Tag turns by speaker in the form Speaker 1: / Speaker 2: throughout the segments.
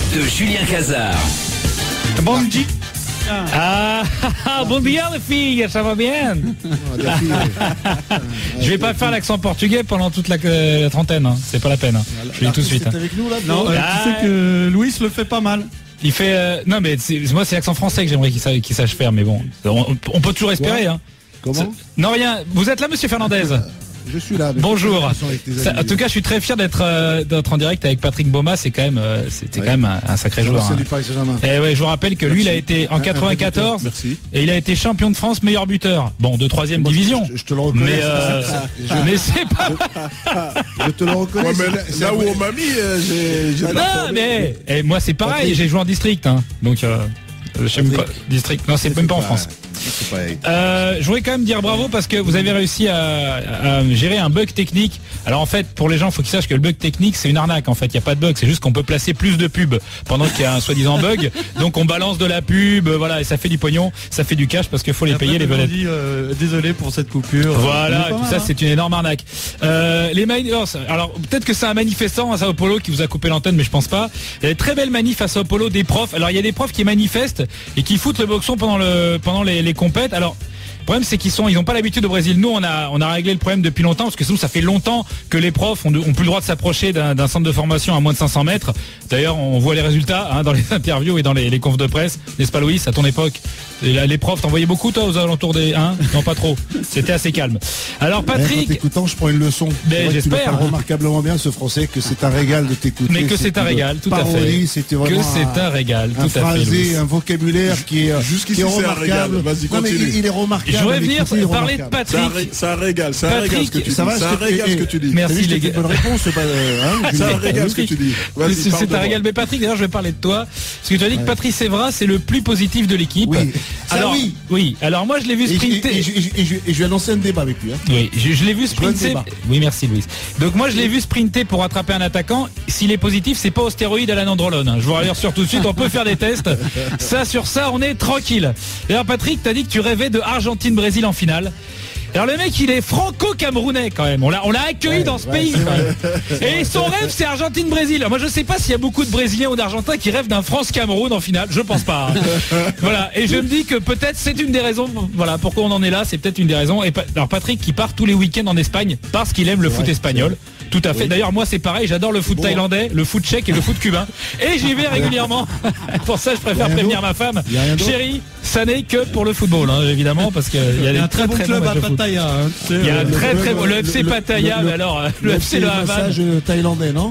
Speaker 1: de Julien Cazard.
Speaker 2: Bon dia.
Speaker 3: Bon dia les filles, ça va bien? Je vais pas faire l'accent portugais pendant toute la trentaine, hein. C'est pas la peine. Hein. Je le dis tout de suite. Hein.
Speaker 2: Avec nous, là, non, tu sais que Louis le fait pas mal.
Speaker 3: Il fait non mais moi c'est l'accent français que j'aimerais qu'il sache faire, mais bon, on peut toujours espérer. Hein.
Speaker 2: Comment?
Speaker 3: Non rien. Vous êtes là, Monsieur Fernandez?
Speaker 2: Je suis là.
Speaker 3: Bonjour. En tout cas, je suis très fier d'être en direct avec Patrick Boma. C'est quand même, c'était quand même un sacré joueur. Hein. Et ouais, je vous rappelle que lui, il a été en 94 et il a été champion de France, meilleur buteur. Bon, de 3e division.
Speaker 2: Je te le reconnais.
Speaker 3: Mais c'est pas.
Speaker 2: Je te le reconnais.
Speaker 4: Mais là où on m'a mis, j'ai.
Speaker 3: Non, mais moi, c'est pareil. J'ai joué en district, hein. Donc. Je sais même pas. District. Non, c'est même pas en France. Je voudrais quand même dire bravo parce que vous avez réussi à gérer un bug technique. Alors en fait, pour les gens, il faut qu'ils sachent que le bug technique, c'est une arnaque. En fait, il n'y a pas de bug. C'est juste qu'on peut placer plus de pubs pendant qu'il y a un soi-disant bug. Donc on balance de la pub, voilà, et ça fait du pognon, ça fait du cash parce qu'il faut les payer les vedettes.
Speaker 2: Désolé pour cette coupure.
Speaker 3: Voilà, tout ça, c'est une énorme arnaque. Les minors, alors peut-être que c'est un manifestant à Sao Paulo qui vous a coupé l'antenne, mais je pense pas. Il y a des très belles manifs à Sao Paulo, des profs. Alors il y a des profs qui manifestent et qui foutent le boxon pendant les compètes. Alors le problème c'est qu'ils n'ont pas l'habitude au Brésil. Nous on a réglé le problème depuis longtemps parce que ça fait longtemps que les profs ont plus le droit de s'approcher d'un centre de formation à moins de 500 mètres. D'ailleurs on voit les résultats dans les interviews et dans les confs de presse, n'est-ce pas Louis, à ton époque? Les profs, t'en voyais beaucoup toi aux alentours des non pas trop. C'était assez calme. Alors Patrick,
Speaker 2: en t'écoutant, je prends une leçon.
Speaker 3: Mais j'espère
Speaker 2: remarquablement bien ce français que c'est un régal de t'écouter.
Speaker 3: Mais que c'est un régal, tout à fait.
Speaker 2: C'était vraiment
Speaker 3: que c'est un régal, tout à fait.
Speaker 2: Louis. Un vocabulaire qui est
Speaker 4: jusqu'ici c'est un régal. Vas-y, continue.
Speaker 2: Il est remarquable.
Speaker 3: Je voudrais venir parler de Patrick.
Speaker 4: C'est un régal, c'est un régal ce que tu dis. C'est un régal ce que tu dis.
Speaker 3: Merci les gars.
Speaker 2: Bonne réponse,
Speaker 4: c'est un régal ce que tu dis.
Speaker 3: C'est un régal. Mais Patrick, d'ailleurs, je vais parler de toi parce que tu as dit que Patrice Evra c'est le plus positif de l'équipe.
Speaker 2: Oui.
Speaker 3: Alors oui. Alors moi je l'ai vu sprinter.
Speaker 2: Et je vais annoncer un débat avec lui.
Speaker 3: Oui, je l'ai vu sprinter. Oui, merci Louis. Donc moi je l'ai vu sprinter pour attraper un attaquant. S'il est positif, c'est pas au stéroïde à la nandrolone. Je vous rassure tout de suite, on peut faire des tests. Sur ça, on est tranquille. D'ailleurs Patrick, t'as dit que tu rêvais de Argentine-Brésil en finale. Alors le mec il est franco-camerounais quand même. On l'a accueilli dans ce pays quand même. Et son rêve c'est Argentine-Brésil. Moi je sais pas s'il y a beaucoup de Brésiliens ou d'Argentins qui rêvent d'un France-Cameroun en finale. Je pense pas. Hein. Voilà. Et je me dis que peut-être c'est une des raisons. Voilà pourquoi on en est là. C'est peut-être une des raisons. Et alors Patrick qui part tous les week-ends en Espagne parce qu'il aime le foot espagnol. Tout à fait. Oui. D'ailleurs moi c'est pareil. J'adore le foot thaïlandais, le foot tchèque et le foot cubain. Et j'y vais régulièrement. Pour ça je préfère prévenir ma femme. Chérie, ça n'est que pour le football hein, évidemment parce qu'il y a des très bon club à Pattaya. Il y a un très bon le FC Pattaya, mais alors le FC Le Havane.
Speaker 2: Le massage thaïlandais, non?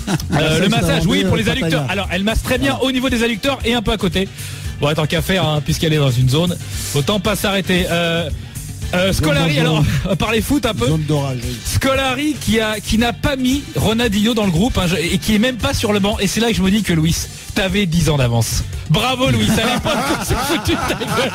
Speaker 3: Le massage, oui, pour les adducteurs. Alors elle masse très bien au niveau des adducteurs et un peu à côté. Bon, tant qu'à faire, hein, puisqu'elle est dans une zone, autant pas s'arrêter. Scolari, alors parler foot un peu. Scolari qui n'a pas mis Ronaldinho dans le groupe hein, et qui est même pas sur le banc. Et c'est là que je me dis que Louis, t'avais 10 ans d'avance. Bravo Louis, à l'époque c'est foutu de ta gueule.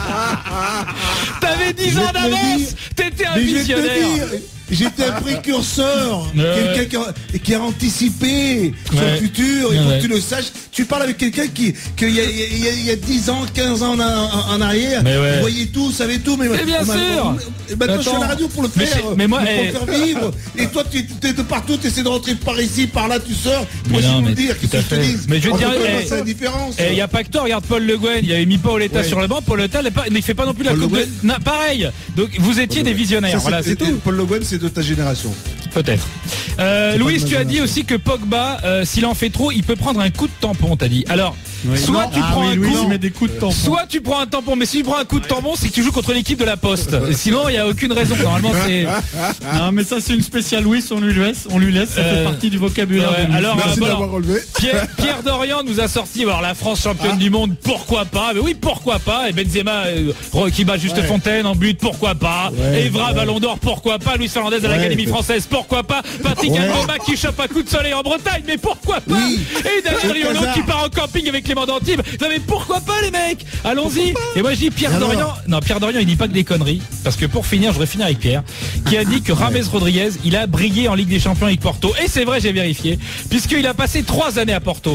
Speaker 3: T'avais 10 ans d'avance. T'étais un visionnaire.
Speaker 2: J'étais un précurseur, quelqu'un qui a anticipé son futur, il faut que tu le saches. Tu parles avec quelqu'un qui il y a 10 ans, 15 ans en arrière, vous voyez tout, vous savez tout, mais
Speaker 3: bien sûr.
Speaker 2: Maintenant je suis à la radio pour le faire,
Speaker 3: mais moi,
Speaker 2: pour faire vivre. Et toi tu es de partout, tu essaies de rentrer par ici, par là, tu sors. Moi je vais vous dire, qu'est-ce que je te dis.
Speaker 3: Mais je veux dire,
Speaker 2: c'est la différence.
Speaker 3: Il n'y a pas que toi, regarde Paul Le Guen, il avait mis Paoletta sur le banc, Paoletta il fait pas non plus la coupe de... Pareil. Donc vous étiez des visionnaires, voilà, c'est tout.
Speaker 2: Paul Le Guen c'est de ta génération.
Speaker 3: Peut-être. Louis, tu as dit aussi que Pogba, s'il en fait trop, il peut prendre un coup de tampon, t'as dit. Alors, soit tu prends un coup,
Speaker 2: met des coups de tampon.
Speaker 3: Soit tu prends un tampon, mais si tu prends un coup de tampon, c'est que tu joues contre l'équipe de la Poste. Sinon, il n'y a aucune raison. Normalement, c'est.
Speaker 5: Non, mais ça, c'est une spéciale Louis, on lui laisse. Ça fait partie du vocabulaire.
Speaker 3: Alors,
Speaker 4: merci d'avoir relevé.
Speaker 3: Pierre Dorian nous a sorti, alors la France championne du monde, pourquoi pas? Mais oui, pourquoi pas? Et Benzema qui bat Juste Fontaine en but, pourquoi pas? Evra, Ballon d'Or, pourquoi pas? Luis Fernandez à l'Académie française, pourquoi pas? Patrick Mboma qui chope un coup de soleil en Bretagne, mais pourquoi pas? Et Daniel Riolo qui part en camping avec Clément d'Antibes. Non mais pourquoi pas les mecs? Allons-y. Et moi je dis Pierre Dorian. Non, Pierre Dorian il dit pas que des conneries. Parce que pour finir, je voudrais finir avec Pierre, qui a dit que James Rodriguez, il a brillé en Ligue des Champions avec Porto. Et c'est vrai, j'ai vérifié, puisqu'il a passé 3 années à Porto.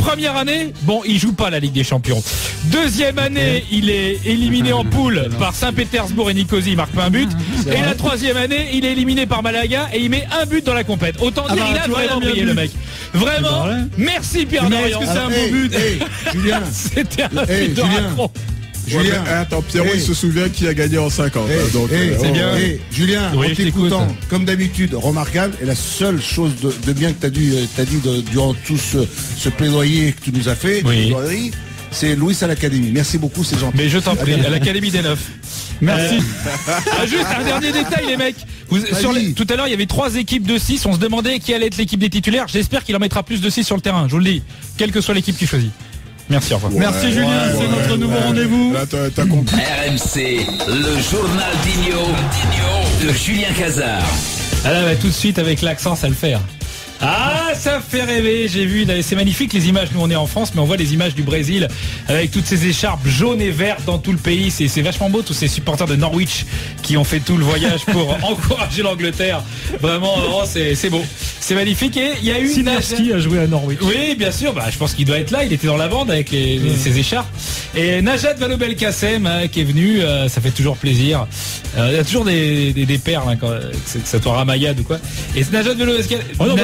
Speaker 3: première année, bon, il joue pas la Ligue des Champions. Deuxième année, il est éliminé en poule par Saint-Pétersbourg et Nicosie, il marque pas un but. Et la troisième année, il est éliminé par Malaga et il met un but dans la compète. Autant dire, il a vraiment brillé, le mec. Vraiment, merci Pierre Dorian.
Speaker 5: Est-ce que c'est un beau but?
Speaker 2: Julien,
Speaker 3: c'était un but de raccro.
Speaker 4: Julien, attends, Pierrot, il se souvient qui a gagné en 50.
Speaker 2: C'est bien. Julien, en t'écoutant, comme d'habitude, remarquable. Et la seule chose de bien que t'as dit durant tout ce plaidoyer que tu nous as fait, c'est Louis à l'Académie. Merci beaucoup, c'est gentil.
Speaker 3: Mais je t'en prie, à l'Académie des Neufs. Merci. Juste un dernier détail, les mecs. Tout à l'heure, il y avait 3 équipes de 6. On se demandait qui allait être l'équipe des titulaires. J'espère qu'il en mettra plus de 6 sur le terrain. Je vous le dis, quelle que soit l'équipe qui choisit. Merci, au revoir.
Speaker 5: Merci Julien, c'est notre nouveau rendez-vous.
Speaker 4: Là, t'as compris.
Speaker 1: RMC, le journal d'Igno de Julien Cazard.
Speaker 3: Alors, tout de suite avec l'accent, ça le fait. Ah, ça fait rêver. J'ai vu, c'est magnifique les images. Nous on est en France, mais on voit les images du Brésil avec toutes ces écharpes jaunes et vertes dans tout le pays. C'est vachement beau, tous ces supporters de Norwich qui ont fait tout le voyage pour encourager l'Angleterre. Vraiment, c'est beau, c'est magnifique. Et il y a eu
Speaker 5: Sinarski a joué à Norwich.
Speaker 3: Oui, bien sûr. Je pense qu'il doit être là. Il était dans la bande avec ses écharpes. Et Najat Vallaud-Belkacem qui est venu, ça fait toujours plaisir. Il y a toujours des perles quand que ça soit Ramayad ou quoi. Et Najat Vallaud-Belkacem.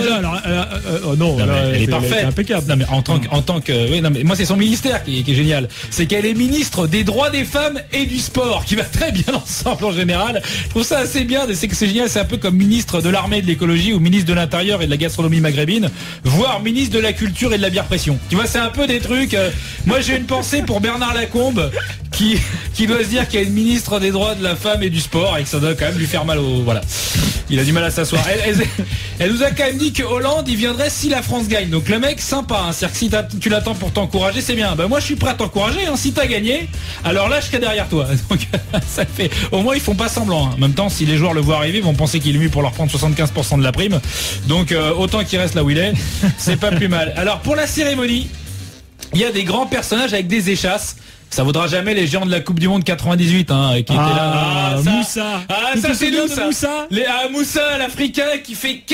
Speaker 3: Elle est parfaite,
Speaker 5: est impeccable.
Speaker 3: Non mais en tant que non mais moi c'est son ministère qui est génial. C'est qu'elle est ministre des droits des femmes et du sport, qui va très bien ensemble en général. Je trouve ça assez bien. C'est que c'est génial. C'est un peu comme ministre de l'armée et de l'écologie ou ministre de l'intérieur et de la gastronomie maghrébine, voire ministre de la culture et de la bière pression. Tu vois, c'est un peu des trucs. Moi j'ai une pensée pour Bernard Lacombe qui doit se dire qu'il y a une ministre des droits de la femme et du sport et que ça doit quand même lui faire mal au voilà. Il a du mal à s'asseoir. Elle nous a quand même dit que Hollande il viendrait si la France gagne. Donc le mec sympa, hein. C'est-à-dire que si tu l'attends pour t'encourager, c'est bien. Moi je suis prêt à t'encourager, hein. Si t'as gagné, alors là je serai derrière toi. Donc ça fait. Au moins ils font pas semblant. Hein. En même temps, si les joueurs le voient arriver, ils vont penser qu'il est mieux pour leur prendre 75% de la prime. Donc autant qu'il reste là où il est, c'est pas plus mal. Alors pour la cérémonie, il y a des grands personnages avec des échasses. Ça vaudra jamais les géants de la Coupe du Monde 98 qui étaient là.
Speaker 5: Moussa.
Speaker 3: Ça c'est nous ça. Moussa, l'Africain qui fait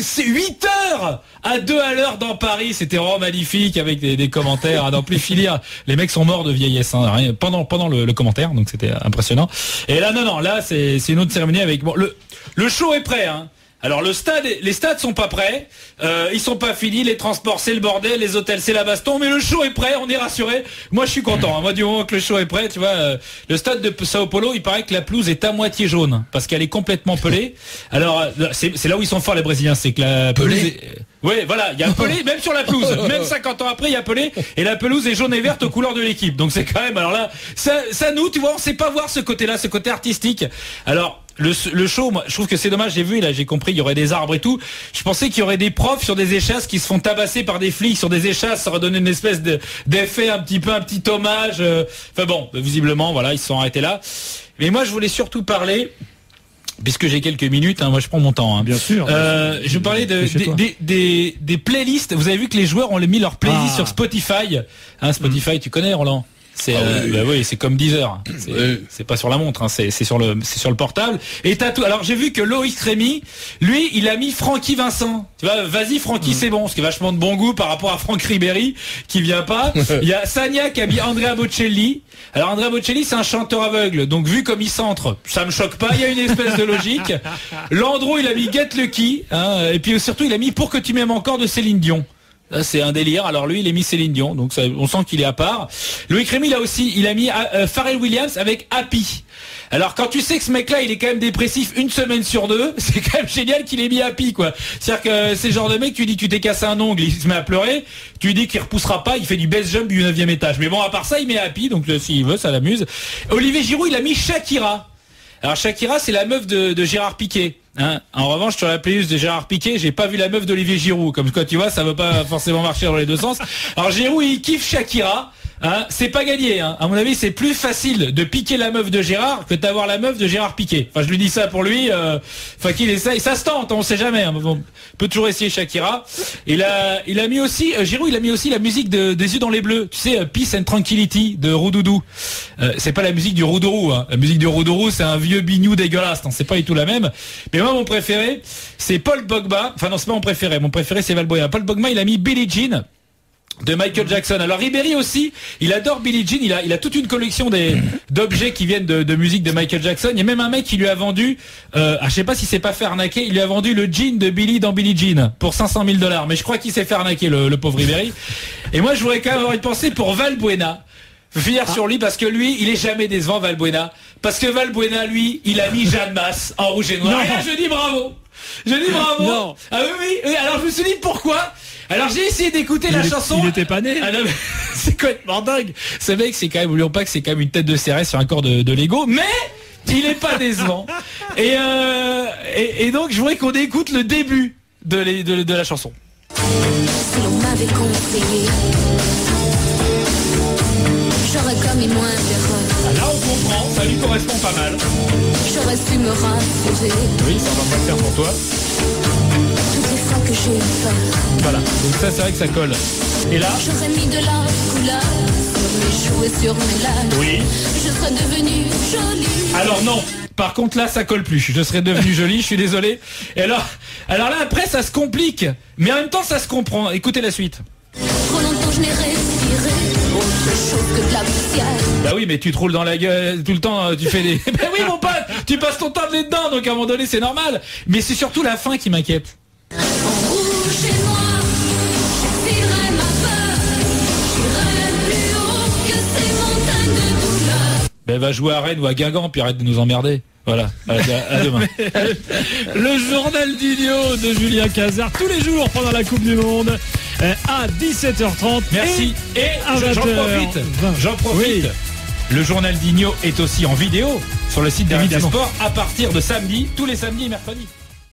Speaker 3: 8 heures à 2 à l'heure dans Paris. C'était vraiment magnifique avec des commentaires à n'en plus finir. Les mecs sont morts de vieillesse pendant le commentaire, donc c'était impressionnant. Et là non, là c'est une autre cérémonie avec le show est prêt. Alors les stades sont pas prêts, ils sont pas finis, les transports c'est le bordel, les hôtels c'est la baston, mais le show est prêt, on est rassuré. Moi je suis content, moi du moment que le show est prêt, tu vois, le stade de Sao Paulo, il paraît que la pelouse est à moitié jaune parce qu'elle est complètement pelée. Alors c'est là où ils sont forts les Brésiliens, c'est que la pelouse oui, voilà, il y a pelé même sur la pelouse. Même 50 ans après, il y a pelé et la pelouse est jaune et verte aux couleurs de l'équipe. Donc c'est quand même, alors là, ça nous, tu vois, on sait pas voir ce côté-là, ce côté artistique. Alors le show, moi, je trouve que c'est dommage. J'ai vu, là, j'ai compris, il y aurait des arbres et tout. Je pensais qu'il y aurait des profs sur des échasses qui se font tabasser par des flics sur des échasses. Ça aurait donné une espèce d'effet un petit hommage. Enfin bon, visiblement, voilà, ils se sont arrêtés là. Mais moi, je voulais surtout parler, puisque j'ai quelques minutes, moi je prends mon temps.
Speaker 5: Bien sûr.
Speaker 3: Je parlais des playlists. Vous avez vu que les joueurs ont mis leurs playlists sur Spotify. Spotify, tu connais, Roland? C'est oui, c'est comme Deezer. C'est pas sur la montre, c'est sur le portable. Et t'as tout. Alors j'ai vu que Loïc Rémy, lui, il a mis Francky Vincent. Tu vois, vas-y Francky, c'est bon, ce qui est vachement de bon goût par rapport à Franck Ribéry qui vient pas. Il y a Sagna qui a mis Andrea Bocelli. Alors Andrea Bocelli, c'est un chanteur aveugle, donc vu comme il centre, ça me choque pas. Il y a une espèce de logique. Landreau, il a mis Get Lucky, et puis surtout il a mis Pour que tu m'aimes encore de Céline Dion. C'est un délire. Alors lui, il a mis Céline Dion, donc ça, on sent qu'il est à part. Loïc Rémy, il a mis Pharrell Williams avec Happy. Alors quand tu sais que ce mec-là, il est quand même dépressif une semaine sur 2, c'est quand même génial qu'il ait mis Happy, quoi. C'est-à-dire que c'est le genre de mec, tu lui dis que tu t'es cassé un ongle, il se met à pleurer, tu lui dis qu'il repoussera pas, il fait du base jump du 9e étage. Mais bon, à part ça, il met Happy, donc s'il veut, ça l'amuse. Olivier Giroud, il a mis Shakira. Alors Shakira, c'est la meuf de Gérard Piqué. En revanche, sur la playlist de Gérard Piqué, j'ai pas vu la meuf d'Olivier Giroud. Comme quoi, tu vois, ça veut pas forcément marcher dans les deux sens. Alors Giroud, il kiffe Shakira. C'est pas gagné. À mon avis, c'est plus facile de piquer la meuf de Gérard que d'avoir la meuf de Gérard Piqué. Enfin, je lui dis ça pour lui. Qu'il essaye. Ça se tente, on sait jamais. On peut toujours essayer Shakira. Il a mis aussi, Giroud, il a mis aussi la musique des Yeux dans les Bleus. Tu sais, Peace and Tranquility de Roudoudou. C'est pas la musique du Roudourou. La musique du Roudourou, c'est un vieux bignou dégueulasse. C'est pas du tout la même. Mais moi, mon préféré, c'est Paul Pogba. Enfin non, c'est pas mon préféré. Mon préféré, c'est Valbuena. Paul Pogba, il a mis Billie Jean. de Michael Jackson. Alors Ribéry aussi, il adore Billie Jean, il a toute une collection d'objets qui viennent de musique de Michael Jackson. Il y a même un mec qui lui a vendu, je sais pas si c'est pas fait arnaquer, il lui a vendu le jean de Billie dans Billie Jean pour $500 000. Mais je crois qu'il s'est fait arnaquer le pauvre Ribéry. Et moi je voudrais quand même avoir une pensée pour Valbuena. Fier sur lui parce que lui, il est jamais décevant, Valbuena. Parce que Valbuena, lui, il a mis Jeanne Masse en rouge et noir. Et là, je dis bravo. Non. Ah oui. Alors je me suis dit pourquoi. Alors j'ai essayé d'écouter la chanson.
Speaker 5: Il était pas né.
Speaker 3: Ah, non, c'est complètement dingue. Ce mec, c'est quand même, oublions pas que c'est quand même une tête de CRS sur un corps de Lego, mais il est pas décevant. Et donc je voudrais qu'on écoute le début de la chanson.
Speaker 6: Si l'on m'avait conseillé, j'aurais commis moins d'erreurs.
Speaker 3: Là on comprend, ça lui correspond pas mal.
Speaker 6: J'aurais su me rassurer.
Speaker 3: Oui, ça va pas le faire pour toi.
Speaker 6: Toutes les fois que j'ai eu peur.
Speaker 3: Voilà, donc ça c'est vrai que ça colle. Et là,
Speaker 6: j'aurais mis de la couleur sur mes joues et sur mes lèvres.
Speaker 3: oui.
Speaker 6: Je serais devenue jolie.
Speaker 3: Alors non. Par contre là ça colle plus, je serais devenu jolie, je suis désolé. Et alors là après ça se complique, mais en même temps ça se comprend. Écoutez la suite.
Speaker 6: Trop longtemps je n'ai respiré autre chose que de la poussière.
Speaker 3: Bah oui mais tu te roules dans la gueule tout le temps, tu fais des... Bah oui mon pote, tu passes ton temps de nez dedans, donc à un moment donné c'est normal. Mais c'est surtout la fin qui m'inquiète.
Speaker 6: En rouge et noir, j'expirerai ma peur. J'irai plus haut que ces montagnes de douleur.
Speaker 3: Ben va jouer à Rennes ou à Guingamp puis arrête de nous emmerder. Voilà, à demain.
Speaker 5: Le journal d'Igno de Julien Cazard tous les jours pendant la Coupe du Monde à 17h30.
Speaker 3: Merci. Et
Speaker 5: à
Speaker 3: j'en profite. Oui. Le journal d'Igno est aussi en vidéo sur le site d'Arrêt Sport à partir de samedi, tous les samedis et mercredis.